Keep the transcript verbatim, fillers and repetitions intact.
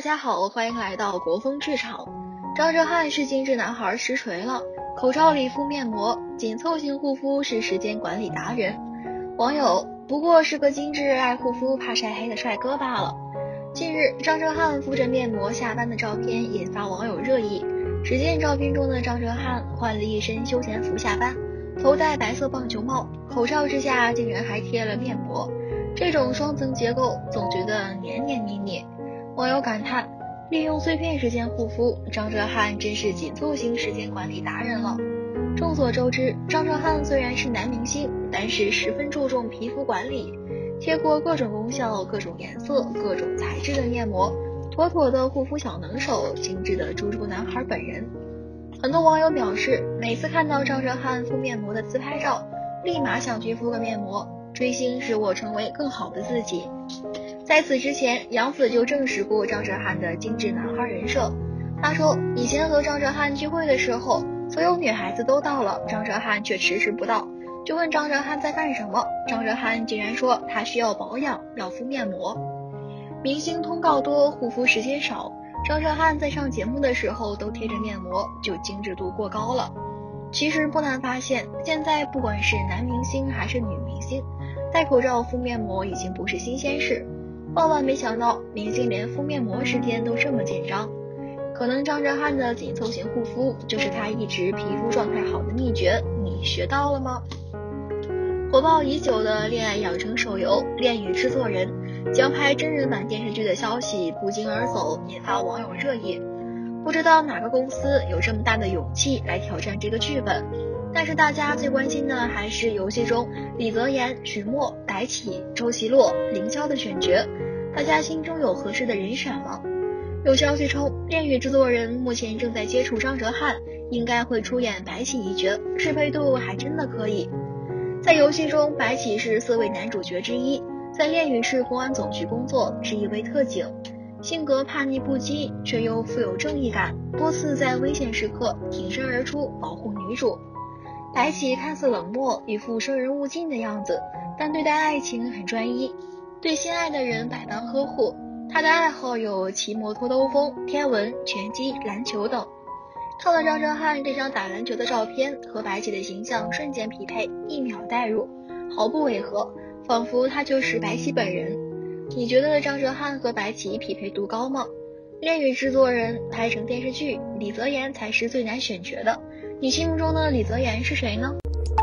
家好，欢迎来到国风剧场。张哲瀚是精致男孩实锤了，口罩里敷面膜，紧凑型护肤是时间管理达人。网友不过是个精致爱护肤怕晒黑的帅哥罢了。近日，张哲瀚敷着面膜下班的照片引发网友热议。只见照片中的张哲瀚换了一身休闲服下班，头戴白色棒球帽，口罩之下竟然还贴了面膜，这种双层结构总觉得黏黏腻腻。网友感叹，利用碎片时间护肤，张哲瀚真是紧凑型时间管理达人了。众所周知，张哲瀚虽然是男明星，但是十分注重皮肤管理，贴过各种功效、各种颜色、各种材质的面膜，妥妥的护肤小能手，精致的猪猪男孩本人。很多网友表示，每次看到张哲瀚敷面膜的自拍照，立马想去敷个面膜，追星使我成为更好的自己。在此之前，杨紫就证实过张哲瀚的精致男孩人设。他说，以前和张哲瀚聚会的时候，所有女孩子都到了，张哲瀚却迟迟不到，就问张哲瀚在干什么，张哲瀚竟然说他需要保养，要敷面膜。明星通告多，护肤时间少，张哲瀚在上节目的时候都贴着面膜，就精致度过高了。其实不难发现，现在不管是男明星还是女明星，戴口罩敷面膜已经不是新鲜事。万万没想到，明星连敷面膜时间都这么紧张。可能张哲瀚的紧凑型护肤就是他一直皮肤状态好的秘诀，你学到了吗？火爆已久的恋爱养成手游《恋与制作人》将拍真人版电视剧的消息不胫而走，引发网友热议。不知道哪个公司有这么大的勇气来挑战这个剧本，但是大家最关心的还是游戏中李泽言、许墨、白起、周奇洛、凌霄的选角，大家心中有合适的人选吗？有消息称，恋与制作人目前正在接触张哲瀚，应该会出演白起一角，适配度还真的可以。在游戏中，白起是四位男主角之一，在恋与市公安总局工作，是一位特警，性格叛逆不羁，却又富有正义感，多次在危险时刻挺身而出保护女主。白起看似冷漠，一副生人勿近的样子，但对待爱情很专一，对心爱的人百般呵护。他的爱好有骑摩托兜风、天文、拳击、篮球等。看了张哲瀚这张打篮球的照片，和白起的形象瞬间匹配，一秒代入，毫不违和，仿佛他就是白起本人。你觉得张哲瀚和白起匹配度高吗？恋与制作人拍成电视剧，李泽言才是最难选角的，你心目中的李泽言是谁呢？